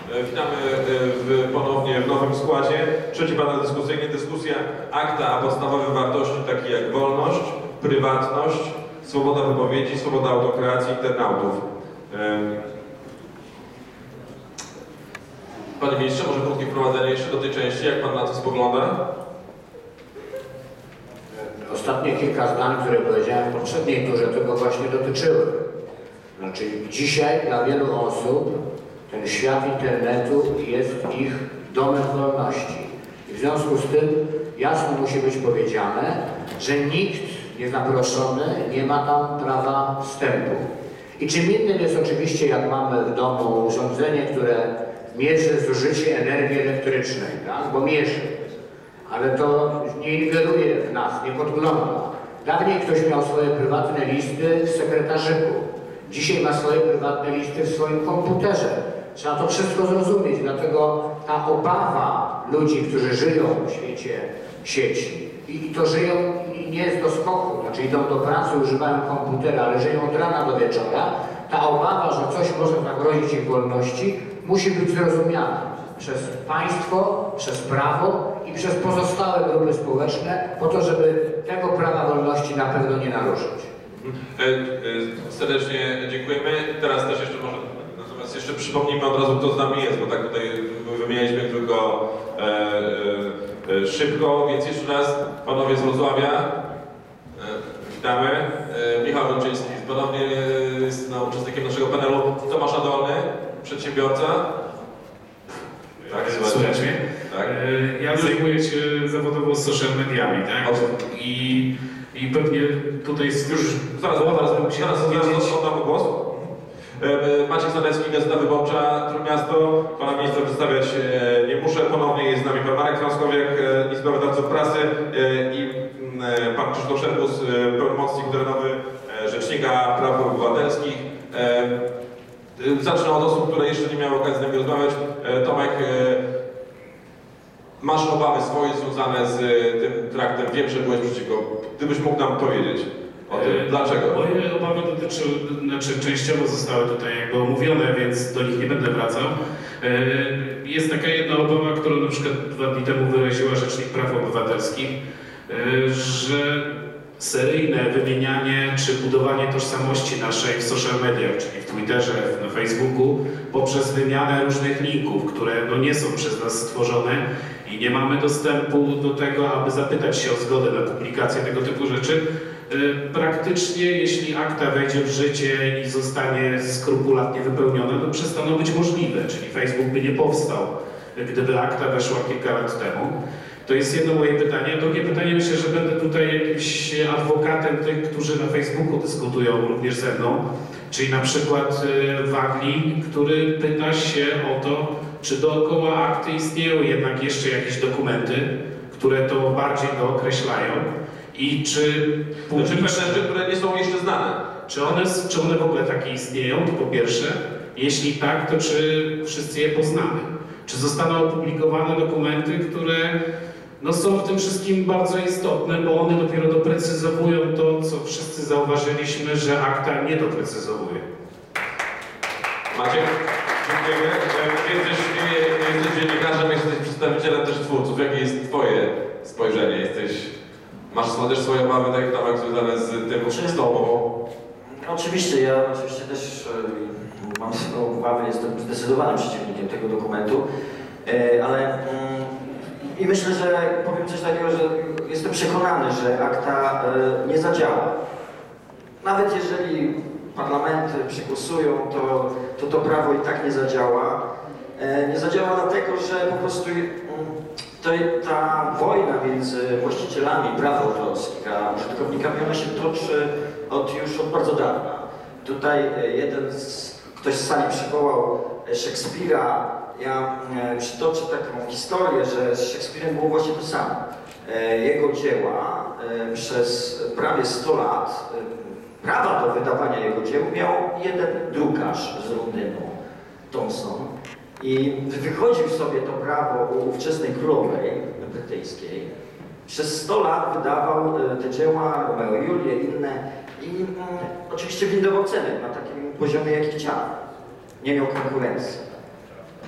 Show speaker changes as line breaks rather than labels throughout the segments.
Witamy ponownie w nowym składzie. Trzeci panel dyskusyjny, dyskusja akta, a podstawowe wartości takie jak wolność, prywatność, swoboda wypowiedzi, swoboda autokreacji internautów. Panie ministrze, może krótkie wprowadzenie jeszcze do tej części, jak pan na to spogląda?
Ostatnie kilka zdań, które powiedziałem w poprzedniej turze, tego właśnie dotyczyły. Znaczy dzisiaj dla wielu osób ten świat internetu jest ich domem wolności. I w związku z tym jasno musi być powiedziane, że nikt niezaproszony nie ma tam prawa wstępu. I czym innym jest oczywiście, jak mamy w domu urządzenie, które mierzy zużycie energii elektrycznej, tak? Bo mierzy. Ale to nie ingeruje w nas, nie podgląda. Dawniej ktoś miał swoje prywatne listy w sekretarzyku. Dzisiaj ma swoje prywatne listy w swoim komputerze. Trzeba to wszystko zrozumieć, dlatego ta obawa ludzi, którzy żyją w świecie sieci i to żyją nie jest do skoku, znaczy idą do pracy, używają komputera, ale żyją od rana do wieczora, ta obawa, że coś może zagrozić ich wolności, musi być zrozumiana przez państwo, przez prawo i przez pozostałe grupy społeczne po to, żeby tego prawa wolności na pewno nie naruszyć.
Serdecznie dziękujemy. Teraz też jeszcze może, natomiast jeszcze przypomnijmy od razu, kto z nami jest, bo tak tutaj wymienialiśmy tylko szybko, więc jeszcze raz panowie z Wrocławia, witamy. Michał Rączyński ponownie jest uczestnikiem naszego panelu. Tomasz Adolny, przedsiębiorca.
Tak, słychać mnie?
Tak.
Ja zajmuję się zawodowo social mediami, tak? I pewnie tutaj już
zaraz oddam głos. Maciek Zanecki, Gazeta Wyborcza, Trójmiasto. Pana ministra przedstawiać nie muszę. Ponownie jest z nami pan Marek Frąckowiak, Izba Wydawców Prasy i pan Krzysztof Szerbus, pełnomocnik terenowy Rzecznika Praw Obywatelskich. Zacznę od osób, które jeszcze nie miały okazji z nami rozmawiać. Tomek, masz obawy swoje związane z tym traktem. Wiem, że byłeś przeciwko. Gdybyś mógł nam powiedzieć o tym, dlaczego?
Moje obawy dotyczyły, znaczy częściowo zostały tutaj jakby omówione, więc do nich nie będę wracał. Jest taka jedna obawa, którą na przykład 2 dni temu wyraziła Rzecznik Praw Obywatelskich, że seryjne wymienianie czy budowanie tożsamości naszej w social mediach, czyli w Twitterze, na Facebooku, poprzez wymianę różnych linków, które no nie są przez nas stworzone i nie mamy dostępu do tego, aby zapytać się o zgodę na publikację tego typu rzeczy. Praktycznie, jeśli akta wejdzie w życie i zostanie skrupulatnie wypełnione, to przestaną być możliwe, czyli Facebook by nie powstał, gdyby akta weszła kilka lat temu. To jest jedno moje pytanie. A drugie pytanie, myślę, że będę tutaj jakimś adwokatem tych, którzy na Facebooku dyskutują również ze mną, czyli na przykład Wagli, który pyta się o to, czy dookoła akty istnieją jednak jeszcze jakieś dokumenty, które to bardziej dookreślają i czy
rzeczy, które nie są jeszcze znane.
Czy one w ogóle takie istnieją, to po pierwsze. Jeśli tak, to czy wszyscy je poznamy? Czy zostaną opublikowane dokumenty, które no, są w tym wszystkim bardzo istotne, bo one dopiero doprecyzowują to, co wszyscy zauważyliśmy, że akta nie doprecyzowuje.
Maciek, dziękujemy. Jesteś dziennikarzem, jesteś przedstawicielem też twórców. Jakie jest twoje spojrzenie? Masz też swoje obawy, tak jak związane z tym z tą obawą?
Oczywiście, ja też mam swoje obawy, jestem zdecydowanym przeciwnikiem tego dokumentu, ale i myślę, że powiem coś takiego, że jestem przekonany, że akta nie zadziała. Nawet jeżeli parlamenty przegłosują, to prawo i tak nie zadziała. Nie zadziała dlatego, że po prostu ta wojna między właścicielami praw autorskich a użytkownikami, ona się toczy już od bardzo dawna. Tutaj ktoś z sali przywołał Szekspira. Ja przytoczę taką historię, że z Szekspirem było właśnie to samo. Jego dzieła przez prawie 100 lat, prawa do wydawania jego dzieł miał jeden drukarz z Londynu, Thomson. I wychodził sobie to prawo u ówczesnej królowej brytyjskiej. Przez 100 lat wydawał te dzieła, Romeo i Julię, inne. I oczywiście windował cenę na takim poziomie, jaki chciał. Nie miał konkurencji.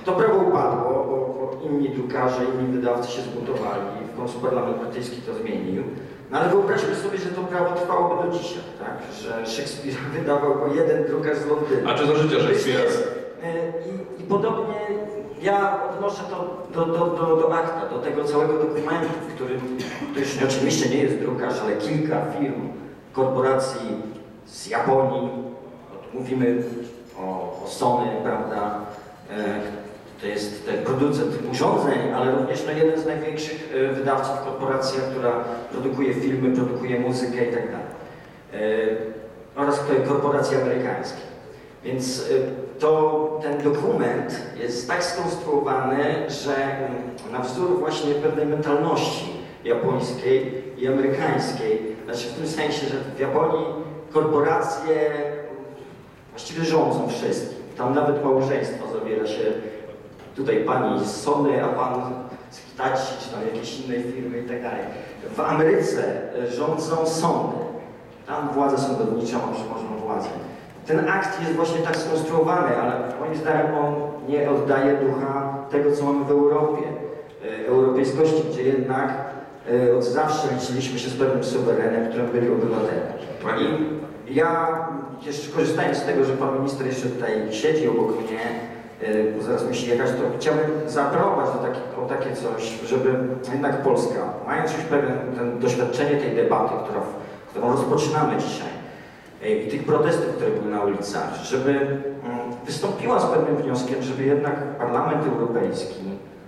to prawo upadło, bo inni drukarze, inni wydawcy się zbuntowali i w końcu Parlament Brytyjski to zmienił. No ale wyobraźmy sobie, że to prawo trwałoby do dzisiaj, tak? Że Szekspir wydawał go jeden drukarz z Londynu.
A czy za życia Szekspira?
I podobnie ja odnoszę to do akta, do tego całego dokumentu, w którym to już oczywiście nie jest drukarz, ale kilka firm, korporacji z Japonii, mówimy o Sony, prawda? To jest ten producent urządzeń, ale również no, jeden z największych wydawców, korporacja, która produkuje filmy, produkuje muzykę i tak dalej. Oraz korporacje amerykańskie. Więc ten dokument jest tak skonstruowany, że na wzór właśnie pewnej mentalności japońskiej i amerykańskiej, znaczy w tym sensie, że w Japonii korporacje właściwie rządzą wszystkim. Tam nawet małżeństwo zawiera się tutaj pani z Sony, a pan z Hitachi, czy tam jakiejś innej firmy i tak dalej. W Ameryce rządzą sądy. Tam władza sądownicza ma przemożną władzę. Ten akt jest właśnie tak skonstruowany, ale moim zdaniem on nie oddaje ducha tego, co mamy w Europie. Europejskości, gdzie jednak od zawsze liczyliśmy się z pewnym suwerenem, którym byli obywatele. I ja jeszcze korzystając z tego, że pan minister jeszcze tutaj siedzi obok mnie, bo zaraz musi jechać, to chciałbym zaapelować o takie coś, żeby jednak Polska, mając już pewne doświadczenie tej debaty, którą rozpoczynamy dzisiaj, i tych protestów, które były na ulicach, żeby wystąpiła z pewnym wnioskiem, żeby jednak Parlament Europejski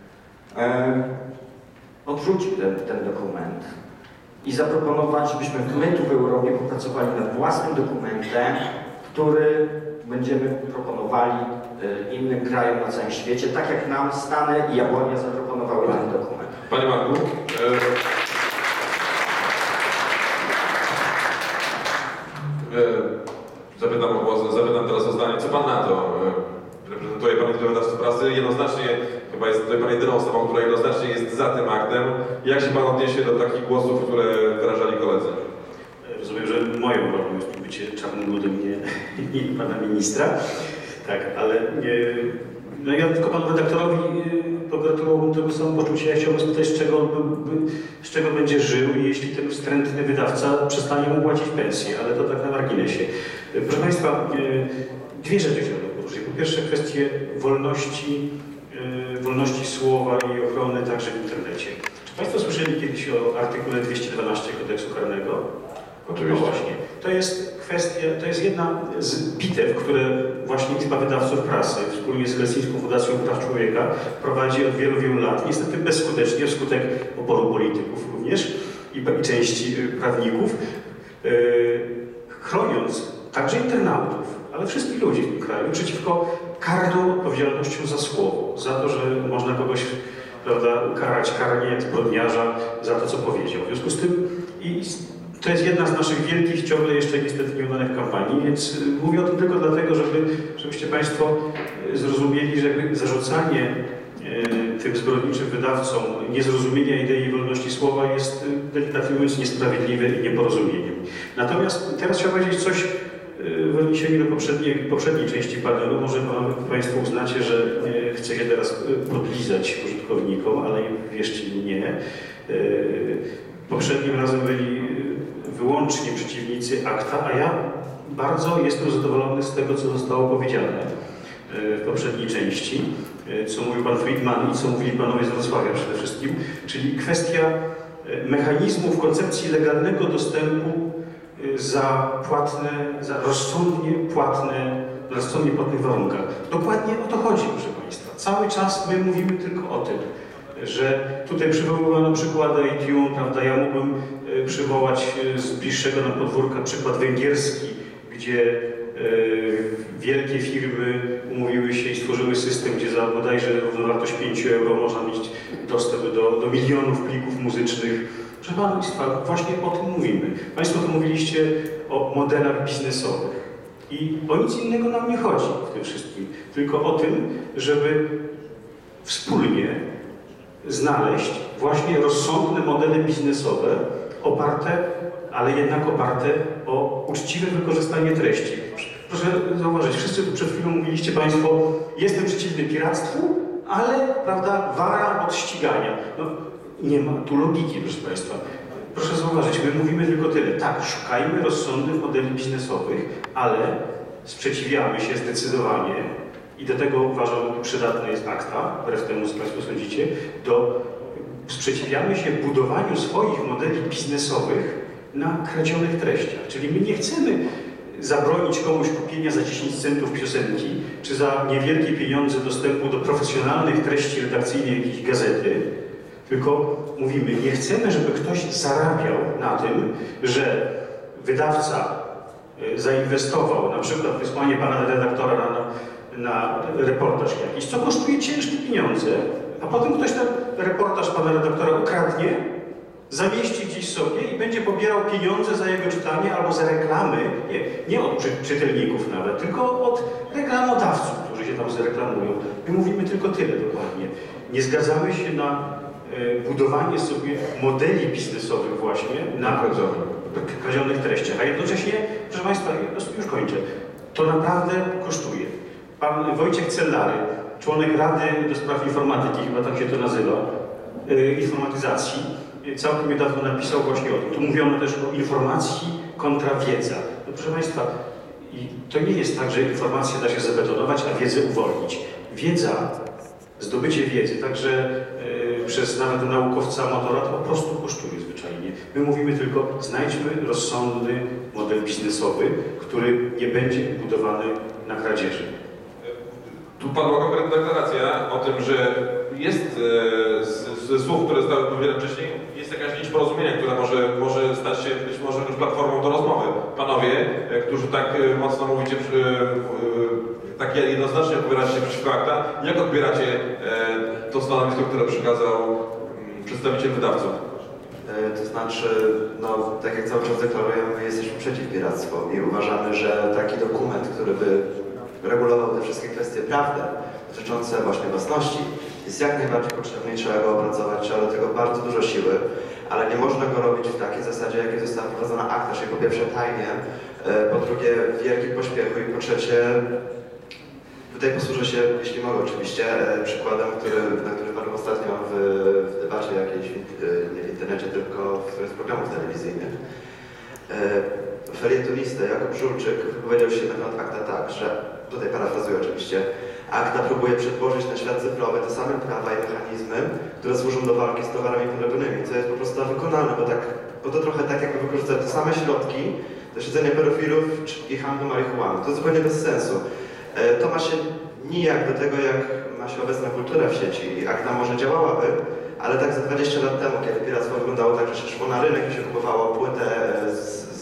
odrzucił ten dokument i zaproponować, żebyśmy my tu w Europie popracowali nad własnym dokumentem, który będziemy proponowali innym krajom na całym świecie, tak jak nam Stany i Japonia zaproponowały ten dokument.
Panie Marku, zapytam teraz o zdanie. Co pan na to? Reprezentuje pan Izbę Wydawców Prasy. Jednoznacznie, chyba jest tutaj pan jedyną osobą, która jednoznacznie jest za tym aktem. Jak się pan odniesie do takich głosów, które wyrażali koledzy?
Rozumiem, że moją rolą jest bycie czarnym ludem, nie pana ministra. Tak, ale no ja tylko panu redaktorowi pogratulowałbym tego samopoczucia. Ja chciałbym spytać, z czego będzie żył, jeśli ten wstrętny wydawca przestanie mu płacić pensję, ale to tak na marginesie. Proszę państwa, dwie rzeczy chciałbym poruszyć. Po pierwsze kwestię wolności słowa i ochrony także w internecie. Czy państwo słyszeli kiedyś o artykule 212 kodeksu karnego?
Oczywiście.
No właśnie. To jest kwestia, to jest jedna z bitew, które właśnie Izba Wydawców Prasy wspólnie z Helsińską Fundacją Praw Człowieka prowadzi od wielu, wielu lat. Niestety bezskutecznie, wskutek oporu polityków również i części prawników, chroniąc także internautów, ale wszystkich ludzi w tym kraju przeciwko karną odpowiedzialnością za słowo, za to, że można kogoś, prawda, ukarać karnie zbrodniarza za to, co powiedział. W związku z tym to jest jedna z naszych wielkich, ciągle jeszcze niestety nieudanych kampanii, więc mówię o tym tylko dlatego, żebyście państwo zrozumieli, że zarzucanie tym zbrodniczym wydawcom niezrozumienia idei wolności słowa jest delikatnie mówiąc niesprawiedliwe i nieporozumieniem. Natomiast teraz chciałbym powiedzieć coś w odniesieniu do poprzedniej części panelu. Może państwo uznacie, że chcę się teraz podlizać użytkownikom, ale wierzcie mi, nie. Poprzednim razem byli wyłącznie przeciwnicy akta, a ja bardzo jestem zadowolony z tego, co zostało powiedziane w poprzedniej części, co mówił pan Friedman i co mówili panowie z Wrocławia przede wszystkim, czyli kwestia mechanizmów koncepcji legalnego dostępu za rozsądnie płatnych warunkach. Dokładnie o to chodzi, proszę państwa. Cały czas my mówimy tylko o tym, że tutaj przywoływano przykłady iTunes, prawda? Ja mógłbym przywołać z bliższego nam podwórka przykład węgierski, gdzie wielkie firmy umówiły się i stworzyły system, gdzie za bodajże równowartość 5 euro można mieć dostęp do milionów plików muzycznych. Proszę państwa, właśnie o tym mówimy. Państwo tu mówiliście o modelach biznesowych i o nic innego nam nie chodzi w tym wszystkim, tylko o tym, żeby wspólnie znaleźć właśnie rozsądne modele biznesowe oparte, ale jednak oparte o uczciwe wykorzystanie treści. Proszę zauważyć, wszyscy tu przed chwilą mówiliście państwo, jestem przeciwny piractwu, ale, prawda, wara od ścigania. No, nie ma tu logiki, proszę Państwa. Proszę zauważyć, my mówimy tylko tyle. Tak, szukajmy rozsądnych modeli biznesowych, ale sprzeciwiamy się zdecydowanie i do tego uważam, przydatny jest akta, wbrew temu, co Państwo sądzicie, sprzeciwiamy się budowaniu swoich modeli biznesowych na kradzionych treściach. Czyli my nie chcemy zabronić komuś kupienia za 10 centów piosenki, czy za niewielkie pieniądze dostępu do profesjonalnych treści redakcyjnych jakiejś gazety, tylko mówimy, nie chcemy, żeby ktoś zarabiał na tym, że wydawca zainwestował na przykład wysłanie pana redaktora na reportaż jakiś, co kosztuje ciężkie pieniądze, a potem ktoś ten reportaż pana redaktora ukradnie, zamieści gdzieś sobie i będzie pobierał pieniądze za jego czytanie albo za reklamy, nie od czytelników nawet, tylko od reklamodawców, którzy się tam zreklamują. My mówimy tylko tyle dokładnie. Nie zgadzamy się na budowanie sobie modeli biznesowych właśnie na kradzionych treściach, a jednocześnie, proszę Państwa, już kończę, to naprawdę kosztuje. Pan Wojciech Cellary, członek Rady do Spraw Informatyki, chyba tak się to nazywa, informatyzacji, całkiem niedawno napisał właśnie o tym. Tu mówiono też o informacji kontra wiedza. No proszę Państwa, i to nie jest tak, że informację da się zabetonować, a wiedzę uwolnić. Wiedza, zdobycie wiedzy, także przez nawet naukowca motora, to po prostu kosztuje zwyczajnie. My mówimy tylko, znajdźmy rozsądny model biznesowy, który nie będzie budowany na kradzieży.
Tu padła konkretna deklaracja o tym, że jest ze słów, które zostały powiedziane wcześniej, jest jakaś nić porozumienia, która może stać się być może jakąś platformą do rozmowy. Panowie, którzy tak mocno mówicie, tak jednoznacznie opowiadacie się przeciwko akta, jak odbieracie to stanowisko, które przekazał przedstawiciel wydawców?
To znaczy, no, tak jak cały czas deklarujemy, my jesteśmy przeciw piractwu i uważamy, że taki dokument, który by regulował te wszystkie kwestie prawne dotyczące właśnie własności, jest jak najbardziej potrzebny i trzeba go opracować, trzeba do tego bardzo dużo siły, ale nie można go robić w takiej zasadzie, jakiej została wprowadzona akta, czyli po pierwsze tajnie, po drugie w wielkim pośpiechu i po trzecie, tutaj posłużę się, jeśli mogę oczywiście, przykładem, na który padł ostatnio w debacie jakiejś, nie w internecie, tylko w programów telewizyjnych. Felietonista Jakub Żulczyk wypowiedział się na temat akta tak, że, tutaj parafrazuję oczywiście, akta próbuje przedłożyć na świat cyfrowy te same prawa i mechanizmy, które służą do walki z towarami podrobionymi, co jest po prostu wykonalne, bo to trochę tak jakby wykorzystać te same środki do siedzenia pedofilów i handlu marihuaną. To jest zupełnie bez sensu. To ma się nijak do tego, jak ma się obecna kultura w sieci i akta może działałaby, ale tak za 20 lat temu, kiedy piractwo wyglądało tak, że się szło na rynek i się kupowało płytę z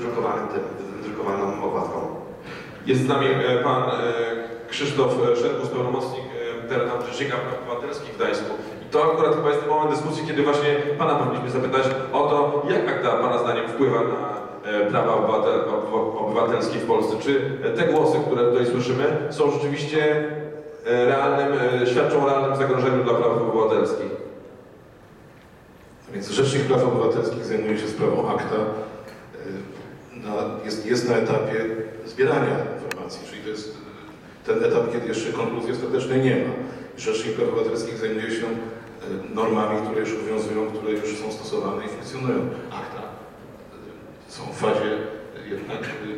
wydrukowaną okładką.
Jest z nami pan Krzysztof Szergus, pełnomocnik Terenowego Rzecznika Praw Obywatelskich w Gdańsku. I to akurat chyba jest ten moment dyskusji, kiedy właśnie pana powinniśmy zapytać o to, jak akta pana zdaniem wpływa na prawa obywatelskie w Polsce. Czy te głosy, które tutaj słyszymy, są rzeczywiście świadczą o realnym zagrożeniu dla praw obywatelskich?
Więc Rzecznik Praw Obywatelskich zajmuje się sprawą akta. Jest na etapie zbierania informacji, czyli to jest ten etap, kiedy jeszcze konkluzji ostatecznej nie ma. Rzecznik Praw Obywatelskich zajmuje się normami, które już obowiązują, które już są stosowane i funkcjonują. Akta są w fazie jednak,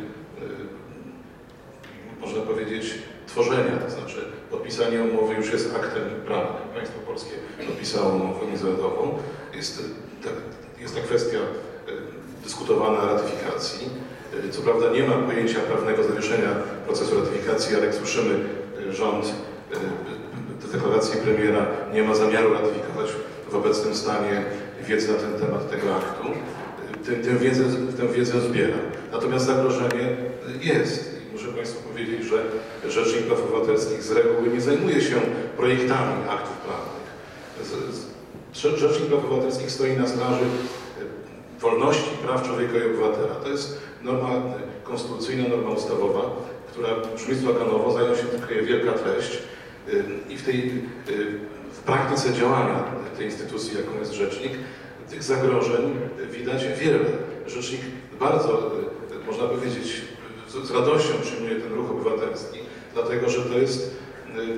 można powiedzieć, tworzenia, to znaczy podpisanie umowy już jest aktem prawnym. Państwo polskie podpisało umowę międzynarodową. Jest ta kwestia dyskutowana ratyfikacji. Co prawda nie ma pojęcia prawnego zawieszenia procesu ratyfikacji, ale jak słyszymy, rząd w deklaracji premiera nie ma zamiaru ratyfikować w obecnym stanie wiedzy na ten temat tego aktu. Tę wiedzę zbiera. Natomiast zagrożenie jest. I muszę Państwu powiedzieć, że Rzecznik Praw Obywatelskich z reguły nie zajmuje się projektami aktów prawnych. Rzecznik Praw Obywatelskich stoi na straży wolności, praw człowieka i obywatela. To jest norma konstytucyjna, norma ustawowa, która brzmi stłukanowo, za nią się kryje wielka treść i w praktyce działania tej instytucji, jaką jest rzecznik, tych zagrożeń widać wiele. Rzecznik bardzo, można powiedzieć, z radością przyjmuje ten ruch obywatelski, dlatego że to jest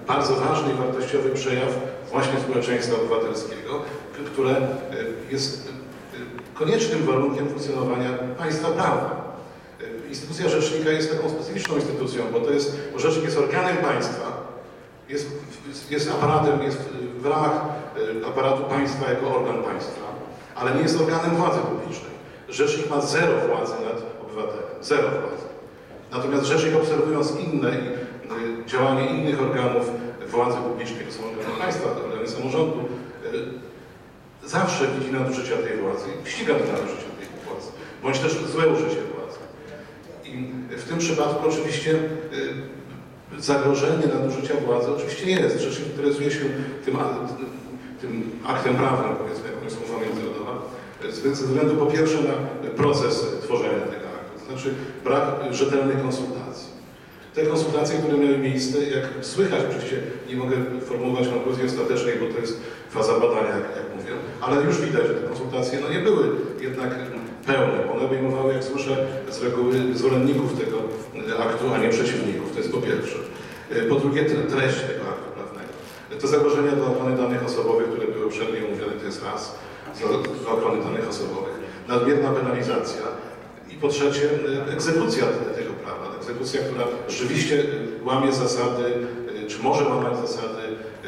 bardzo ważny i wartościowy przejaw właśnie społeczeństwa obywatelskiego, które jest koniecznym warunkiem funkcjonowania państwa prawa. Instytucja rzecznika jest taką specyficzną instytucją, bo rzecznik jest organem państwa, jest aparatem, jest w ramach aparatu państwa jako organ państwa, ale nie jest organem władzy publicznej. Rzecznik ma zero władzy nad obywatelem, zero władzy. Natomiast rzecznik, obserwując działanie innych organów władzy publicznej, to są organy państwa, to organy samorządu, zawsze widzi nadużycia tej władzy i ściga te nadużycia tej władzy, bądź też złe użycie władzy. I w tym przypadku oczywiście zagrożenie nadużycia władzy oczywiście jest. Rzecznik interesuje się tym aktem prawnym, powiedzmy, jaką jest umowa międzynarodowa, ze względu po pierwsze na proces tworzenia tego aktu, to znaczy brak rzetelnych konsultacji. Te konsultacje, które miały miejsce, jak słychać, oczywiście nie mogę formułować konkluzji ostatecznej, bo to jest faza badania, jak mówię, ale już widać, że te konsultacje nie były jednak pełne. One obejmowały, jak słyszę, z reguły zwolenników tego aktu, a nie przeciwników. To jest po pierwsze. Po drugie, treść tego aktu prawnego. Te zagrożenia do ochrony danych osobowych, które były uprzednio omówione, to jest raz, do ochrony danych osobowych. Nadmierna penalizacja. I po trzecie, egzekucja tego prawa. Egzekucja, która rzeczywiście łamie zasady, czy może łamać zasady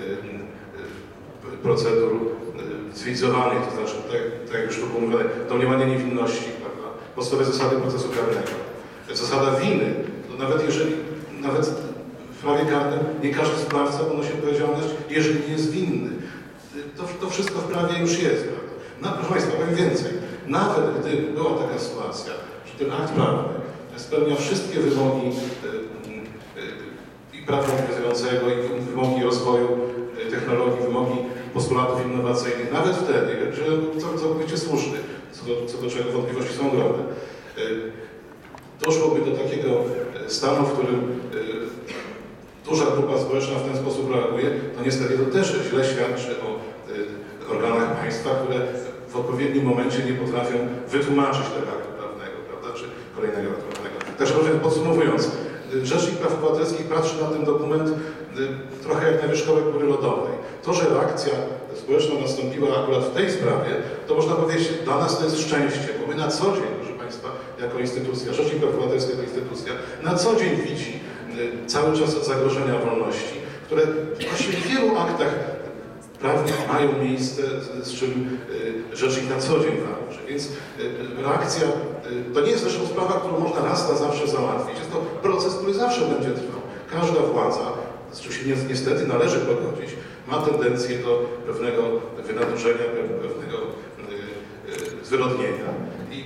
procedur cywilizowanych, to znaczy, tak jak już tu było mówione, domniemanie niewinności, prawda? Podstawowe zasady procesu karnego. Zasada winy, to nawet w prawie karnym nie każdy sprawca ponosi odpowiedzialność, jeżeli nie jest winny. To wszystko w prawie już jest, prawda? Proszę Państwa, powiem więcej. Nawet gdy była taka sytuacja, że ten akt prawny spełnia wszystkie wymogi i prawa obowiązującego, i wymogi rozwoju technologii, wymogi postulatów innowacyjnych, nawet wtedy, że był całkowicie słuszny, co do czego wątpliwości są ogromne, doszłoby do takiego stanu, w którym duża grupa społeczna w ten sposób reaguje, to niestety to też źle świadczy o organach państwa, które w odpowiednim momencie nie potrafią wytłumaczyć tego aktu prawnego, prawda, czy kolejnego aktu prawnego. Także podsumowując, Rzecznik Praw Obywatelskich patrzy na ten dokument trochę jak na wierzchołek góry lodowej. To, że reakcja społeczna nastąpiła akurat w tej sprawie, to można powiedzieć, dla nas to jest szczęście, bo my na co dzień, proszę Państwa, jako instytucja, Rzecznik Praw Obywatelskich jako instytucja, na co dzień widzi cały czas zagrożenia wolności, które właściwie w wielu aktach prawnych mają miejsce, z czym rzecznik na co dzień walczy. Więc reakcja to nie jest zresztą sprawa, którą można raz na zawsze załatwić. Jest to proces, który zawsze będzie trwał. Każda władza, z czym się niestety należy pogodzić, ma tendencję do pewnego wynadużenia, pewnego zwyrodnienia. I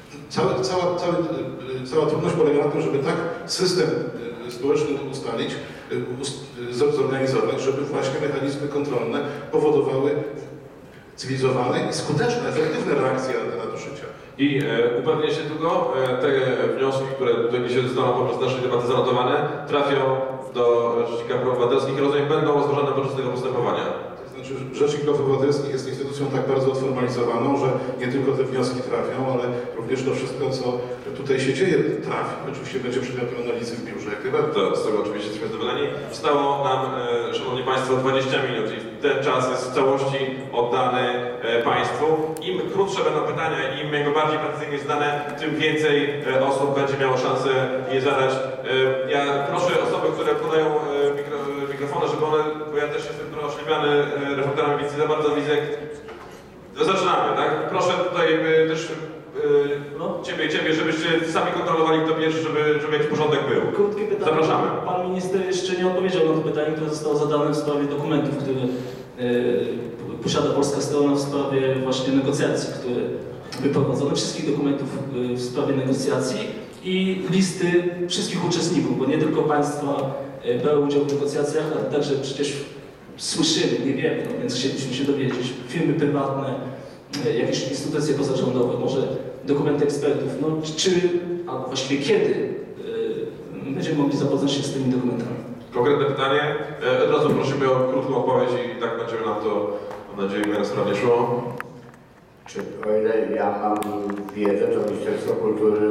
cała trudność polega na tym, żeby tak system społeczny ustalić, zorganizować, żeby właśnie mechanizmy kontrolne powodowały cywilizowane i skuteczne, efektywne reakcje na te nadużycia.
I upewnię się tylko, te wnioski, które tutaj dzisiaj zostaną podczas naszej debaty zanotowane, trafią do Rzecznika Praw Obywatelskich i rozumiem, będą złożone podczas tego postępowania.
To znaczy, Rzecznik Praw Obywatelskich jest instytucją tak bardzo odformalizowaną, że nie tylko te wnioski trafią, ale również to wszystko, co tutaj się dzieje, trafi. Oczywiście będzie przedmiotem analizy w biurze.
Z tego oczywiście jesteśmy zadowoleni. Zostało nam, Szanowni Państwo, 20 minut i ten czas jest w całości oddany Państwu. Im krótsze będą pytania, im jego bardziej precyzyjnie zdane, tym więcej osób będzie miało szansę je zadać. Ja proszę osoby, które podają mikrofony, żeby one, bo ja też jestem trochę oślepiany reflektorami, więc nie za bardzo widzę. Zaczynamy, tak? Proszę tutaj też Ciebie, żebyście sami kontrolowali kto pierwszy, żeby jakiś porządek był.
Krótkie pytanie.
Zapraszamy.
Pan minister jeszcze nie odpowiedział na to pytanie, które zostało zadane w sprawie dokumentów, które posiada polska strona w sprawie właśnie negocjacji, które wyprowadzono, wszystkich dokumentów w sprawie negocjacji i listy wszystkich uczestników, bo nie tylko państwa brały udział w negocjacjach, ale także przecież słyszymy, nie wiemy, więc chcieliśmy się dowiedzieć, firmy prywatne, jakieś instytucje pozarządowe, może dokumenty ekspertów, albo właściwie kiedy będziemy mogli zapoznać się z tymi dokumentami.
Konkretne pytanie. Od razu prosimy o krótką odpowiedź i tak będziemy nam to, mam nadzieję, w miarę sprawnie szło.
O ile ja mam wiedzę, to Ministerstwo Kultury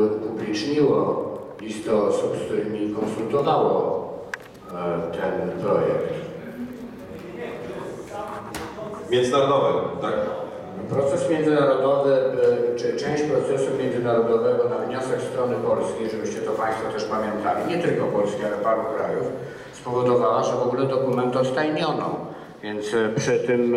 upubliczniło listę osób, z którymi konsultowało ten projekt.
międzynarodowy, tak?
Proces międzynarodowy, czy część procesu międzynarodowego na wniosek strony polskiej, żebyście to Państwo też pamiętali, nie tylko Polski, ale paru krajów, spowodowała, że w ogóle dokument odtajniono. Więc przy tym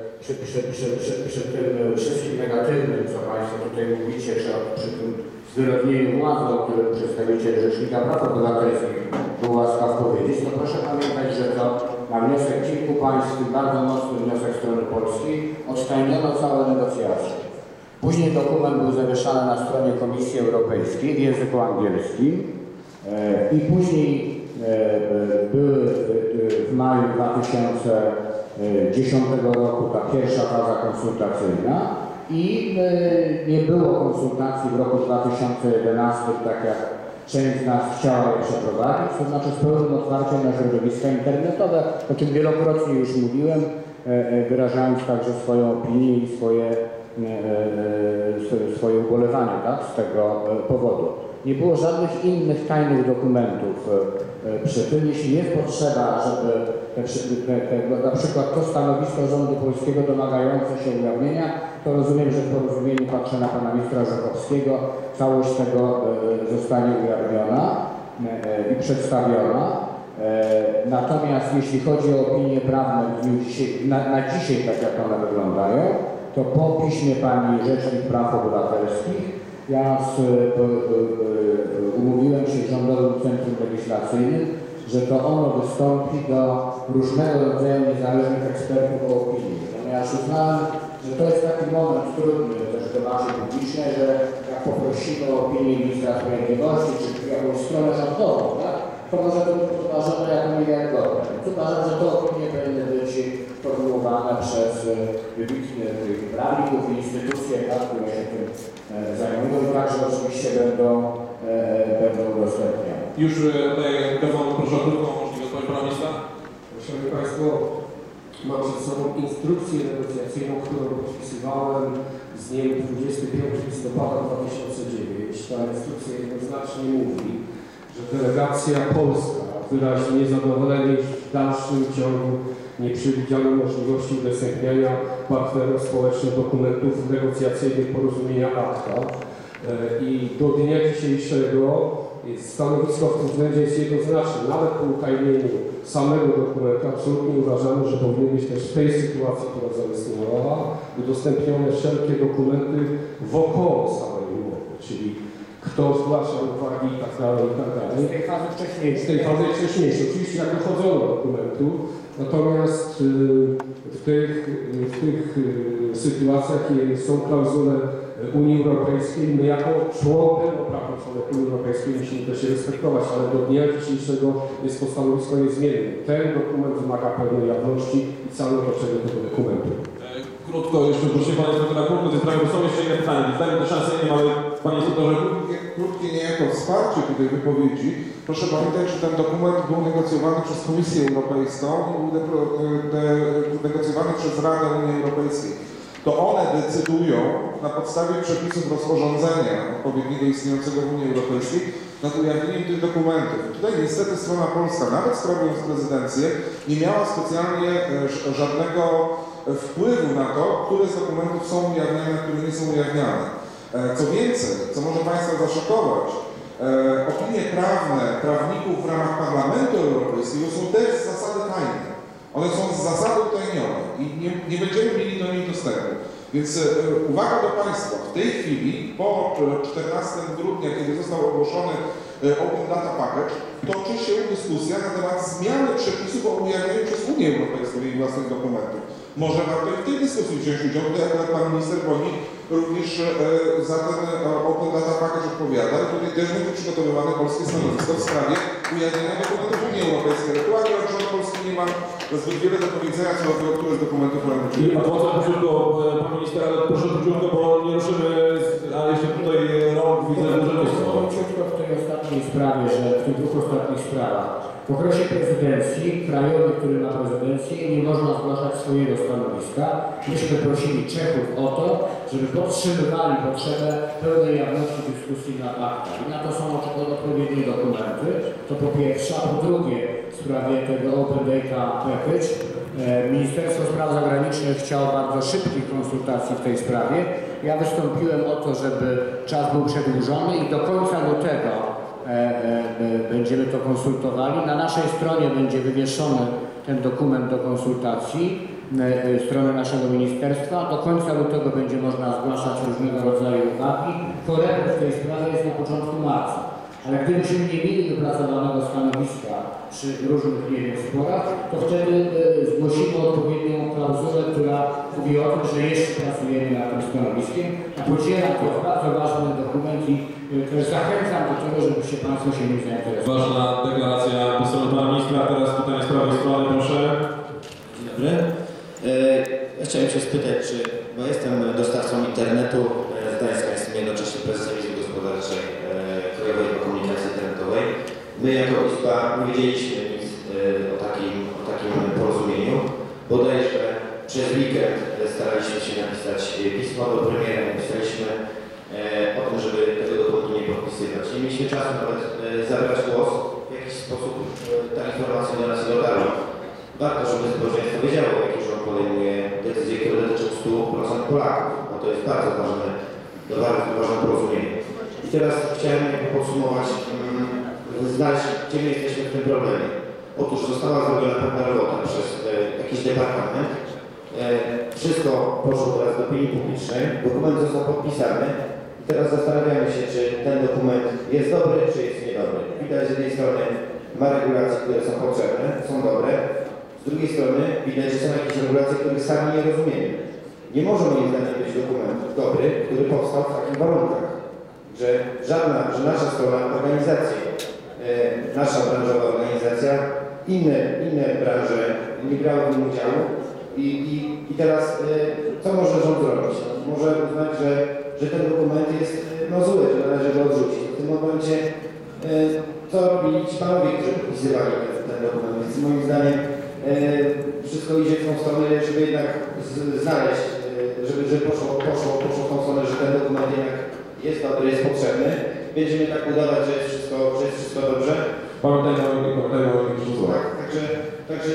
wszystkim negatywnym, co Państwo tutaj mówicie, czy przy tym zwyrodnieniu władzy, o którym przedstawiciel Rzecznika Praw Obywatelskich był łaskaw powiedzieć, to proszę pamiętać, że to na wniosek kilku państw, bardzo mocny wniosek strony polskiej, odtajniono całe negocjacje. Później dokument był zawieszany na stronie Komisji Europejskiej w języku angielskim i później były w maju 2010 roku ta pierwsza faza konsultacyjna i nie było konsultacji w roku 2011, tak jak część z nas chciała je przeprowadzić, to znaczy z pełnym otwarciem na środowiska internetowe, o czym wielokrotnie już mówiłem, wyrażając także swoją opinię i swoje ubolewanie, tak, z tego powodu. Nie było żadnych innych tajnych dokumentów przy tym. Jeśli jest potrzeba, żeby na przykład to stanowisko rządu polskiego domagające się ujawnienia, to rozumiem, że w porozumieniu, patrzę na pana ministra Żakowskiego, całość tego zostanie ujawniona i przedstawiona. Natomiast jeśli chodzi o opinie prawne na dzisiaj, tak jak one wyglądają, to po piśmie pani Rzecznik Praw Obywatelskich ja umówiłem się z Rządowym Centrum Legislacyjnym, że to ono wystąpi do różnego rodzaju niezależnych ekspertów o opinii. Ponieważ uznałem, że to jest taki moment trudny też w debacie publicznej, że jak poprosimy o opinię ministra sprawiedliwości czy jakąś stronę rządową, tak, to może to być uważane jako niewiarygodne. Więc uważam, że te opinie powinny być formułowane przez wybitnych prawników i instytucje, tak, które się tym zajmują i także oczywiście będą udostępniane.
Już daję mikrofon, proszę o krótką możliwość pana ministra.
Szanowni Państwo, mam przed sobą instrukcję negocjacyjną, którą podpisywałem z dniem 25 listopada 2009. Ta instrukcja jednoznacznie mówi, że delegacja polska wyrazi niezadowolenie, iż w dalszym ciągu nie przewidziano możliwości udostępniania partnerom społecznym dokumentów negocjacyjnych porozumienia ACTA. I do dnia dzisiejszego stanowisko w tym względzie jest jednoznaczne. Nawet po utajnieniu samego dokumentu absolutnie uważamy, że powinny być też w tej sytuacji, która zaistniała, udostępnione wszelkie dokumenty wokoło samej umowy, czyli kto zgłasza uwagi i tak dalej, i tak dalej.
Z tej fazy wcześniejszej.
Z tej fazy wcześniejszej. Oczywiście jak dochodzono do dokumentu, natomiast w tych sytuacjach są klauzule Unii Europejskiej, my jako członek członek Unii Europejskiej musimy też je respektować, ale do dnia dzisiejszego jest to stanowisko niezmienne. Ten dokument wymaga pewnej jawności i całe otoczenie tego dokumentu.
Krótko jeszcze, proszę pana inspektora, krótko tej sprawy, bo są jeszcze inne pytania, więc dajmy tę szansę innym, ale panie inspektorze...
Krótkie niejako wsparcie tej wypowiedzi. Proszę pamiętać, że ten dokument był negocjowany przez Komisję Europejską i był negocjowany przez Radę Unii Europejskiej. To one decydują na podstawie przepisów rozporządzenia odpowiedniego istniejącego w Unii Europejskiej nad ujawnieniem tych dokumentów. Tutaj niestety strona polska, nawet sprawując prezydencję, nie miała specjalnie żadnego wpływu na to, które z dokumentów są ujawniane, które nie są ujawniane. Co więcej, co może Państwa zaszokować, opinie prawne prawników w ramach Parlamentu Europejskiego są też z zasady tajne. One są z zasady utajnione i nie będziemy mieli do nich dostępu. Więc uwaga do Państwa, w tej chwili, po 14 grudnia, kiedy został ogłoszony Open Data Package, toczy się dyskusja na temat zmiany przepisów o ujawnieniu przez Unię Europejską jej własnych dokumentów. Może warto i w tej dyskusji wziąć udział, tutaj akurat pan minister Wolnik również za ten Open Data Package odpowiada i tutaj też będzie przygotowywane polskie stanowisko w sprawie ujawnienia dokumentów Unii Europejskiej. Ale tu akurat rząd polski nie ma zbyt wiele do powiedzenia co do tego, które z dokumentów rolniczych.
I odwołam króciutko, pan minister, ale proszę króciutko, bo nie ruszymy, a jeszcze tutaj rąk widzę, że nie są.
Króciutko w tej ostatniej sprawie, że w tych dwóch ostatnich sprawach w okresie prezydencji krajowy, który ma prezydencję, nie można zgłaszać swojego stanowiska. Myśmy prosili Czechów o to, żeby podtrzymywali potrzebę pełnej jawności dyskusji na ACTA. I na to są odpowiednie dokumenty, to po pierwsze, a po drugie, z w sprawie tego Open Data Package. Ministerstwo Spraw Zagranicznych chciało bardzo szybkich konsultacji w tej sprawie. Ja wystąpiłem o to, żeby czas był przedłużony i do końca lutego będziemy to konsultowali. Na naszej stronie będzie wywieszony ten dokument do konsultacji, strony naszego ministerstwa. Do końca lutego będzie można zgłaszać różnego rodzaju uwagi. Korekta w tej sprawie jest na początku marca. Ale gdybyśmy nie mieli wypracowanego stanowiska przy różnych, nie wiem, sporach, to wtedy zgłosimy odpowiednią klauzulę, która mówi o tym, że jeszcze pracujemy nad tym stanowiskiem. A podzielam, to jest bardzo ważny dokument i też zachęcam do tego, żebyście Państwo się nim zainteresowali.
Ważna deklaracja po stronie Pana Ministra. Teraz pytanie z prawej strony, proszę.
Dzień dobry. Ja chciałem się spytać, bo jestem dostawcą internetu z Gdańska, jestem jednocześnie prezesem Izby Gospodarczej Krajowej Komunikacji Internetowej. My jako Izba nie wiedzieliśmy nic o takim porozumieniu. Bodajże przez weekend staraliśmy się napisać pismo do premiera, napisaliśmy o tym, żeby tego dokumentu nie podpisywać. Nie mieliśmy czasu nawet zabrać głos, w jakiś sposób ta informacja do nas dotarła. Warto, żeby społeczeństwo wiedziało, jaki rząd podejmuje decyzje, które dotyczą 100% Polaków, bo to jest bardzo ważne porozumienie. I teraz chciałem podsumować, znaleźć, gdzie my jesteśmy w tym problemie. Otóż została zrobiona pewna robota przez jakiś departament. Wszystko poszło teraz do opinii publicznej, dokument został podpisany i teraz zastanawiamy się, czy ten dokument jest dobry, czy jest niedobry. Widać, z jednej strony ma regulacje, które są potrzebne, są dobre, z drugiej strony widać, że są jakieś regulacje, których sami nie rozumiemy. Nie może moim zdaniem być dokument dobry, który powstał w takich warunkach, że nasza strona, organizacje, nasza branżowa organizacja, inne branże nie brały w tym udziału i teraz co może rząd zrobić? Może uznać, że ten dokument jest zły, że należy go odrzucić. W tym momencie co robili ci panowie, którzy podpisywali ten dokument? Więc moim zdaniem wszystko idzie w tą stronę, żeby jednak znaleźć, żeby poszło w tą stronę, że ten dokument jednak jest dobry, jest potrzebny. Będziemy tak udawać, że jest wszystko dobrze.
Pamiętajmy o nich,
tak, także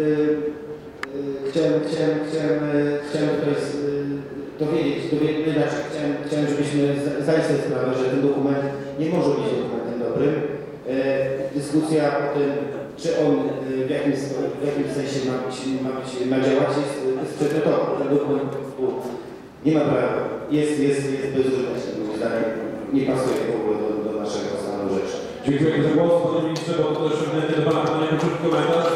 chciałem tutaj dowiedzieć, chciałem, żebyśmy zdali sobie sprawę, że ten dokument nie może być dokumentem dobrym. Dyskusja o tym, czy on w jakimś sensie ma działać, jest przedmiotowa. Ten dokument nie ma prawa, jest bezużyteczny, moim zdaniem nie pasuje w ogóle do naszego stanu rzeczy.
Dziękuję za głos, panie ministrze, bo to też do pana pytania, krótki komentarz.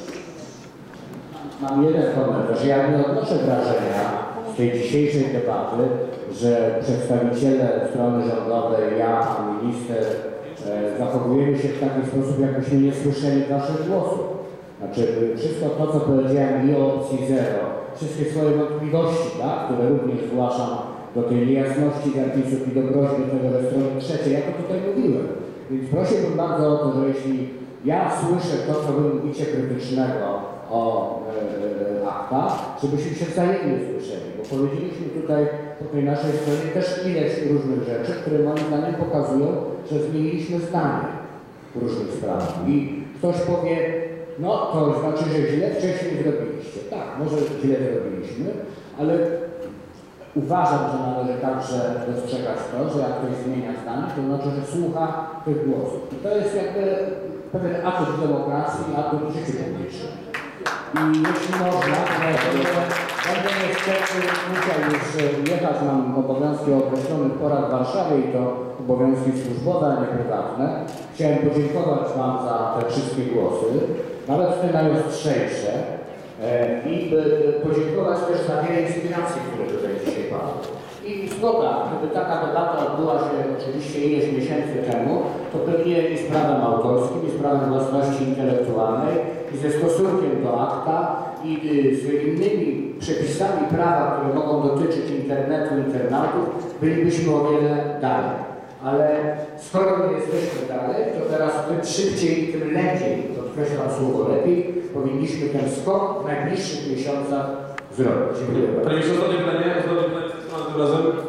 Mam jeden komentarz. Ja nie odnoszę wrażenia z tej dzisiejszej debaty, że przedstawiciele strony rządowej, ja, pan minister, zachowujemy się w taki sposób, jakbyśmy nie słyszeli waszych głosów. Znaczy, wszystko to, co powiedziałem i o opcji zero, wszystkie swoje wątpliwości, tak, które również zgłaszam do tej niejasności zapisów i do groźby tego ze strony trzeciej, ja to tutaj mówiłem. Więc prosiłbym bardzo o to, że jeśli ja słyszę to, co wy mówicie krytycznego o akta, żebyśmy się wzajemnie słyszeli, bo powiedzieliśmy tutaj po tej naszej stronie też ileś różnych rzeczy, które moim zdaniem pokazują, że zmieniliśmy zdanie w różnych sprawach. I ktoś powie, no to znaczy, że źle wcześniej zrobiliście. Tak, może źle zrobiliśmy, ale uważam, że należy także dostrzegać to, że jak ktoś zmienia zdanie, to znaczy, że słucha tych głosów. I to jest jakby pewien atut demokracji i atut w życiu publicznym. I jeśli można, będę niestety musiał już jechać, mam obowiązki o określonych porach w Warszawie i to obowiązki służbowe, a nie prywatne. Chciałem podziękować wam za te wszystkie głosy, nawet te najostrzejsze, i podziękować też za wiele inspiracji, które tutaj dzisiaj padły. I zgoda, gdyby taka debata odbyła się oczywiście ileś miesięcy temu, to pewnie i z prawem autorskim, i z prawem własności intelektualnej, i ze stosunkiem do akta, i z innymi przepisami prawa, które mogą dotyczyć internetu, internautów, bylibyśmy o wiele dalej. Ale skoro nie jesteśmy dalej, to teraz tym szybciej i tym lepiej, podkreślam słowo lepiej, powinniśmy ten skok w najbliższych miesiącach zrobić. Dziękuję bardzo.
Panie ministrze, ostatnie pytanie, tym razem.